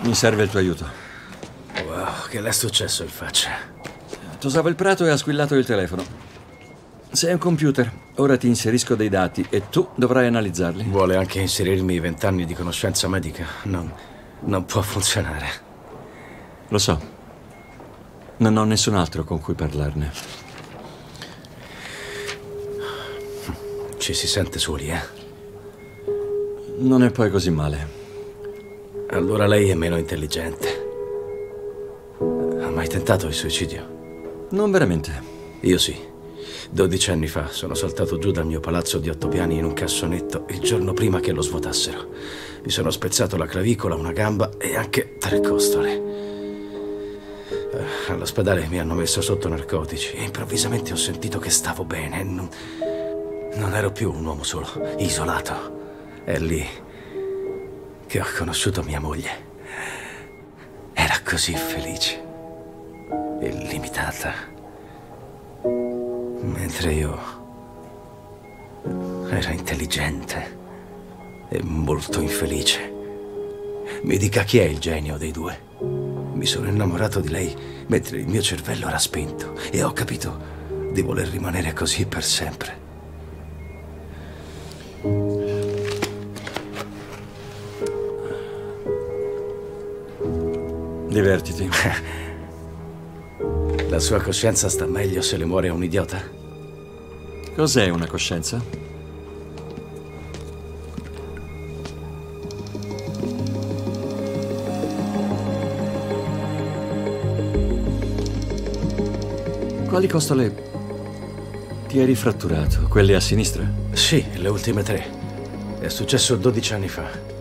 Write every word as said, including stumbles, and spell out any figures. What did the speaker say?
Mi serve il tuo aiuto. Wow, che le è successo in faccia? Tosava il prato e ha squillato il telefono. Sei un computer. Ora ti inserisco dei dati e tu dovrai analizzarli. Vuole anche inserirmi i vent'anni di conoscenza medica? Non, non può funzionare. Lo so. Non ho nessun altro con cui parlarne. Ci si sente soli, eh? Non è poi così male. Allora lei è meno intelligente. Ha mai tentato il suicidio? Non veramente. Io sì. Dodici anni fa sono saltato giù dal mio palazzo di otto piani in un cassonetto il giorno prima che lo svuotassero. Mi sono spezzato la clavicola, una gamba e anche tre costole. All'ospedale mi hanno messo sotto narcotici e improvvisamente ho sentito che stavo bene. Non, non ero più un uomo solo, isolato. È lì che ho conosciuto mia moglie. Era così felice, illimitata, mentre io ero intelligente e molto infelice. Mi dica chi è il genio dei due? Mi sono innamorato di lei mentre il mio cervello era spento e ho capito di voler rimanere così per sempre. Divertiti. La sua coscienza sta meglio se le muore un idiota? Cos'è una coscienza? Quali costole ti eri fratturato? Quelle a sinistra? Sì, le ultime tre. È successo dodici anni fa.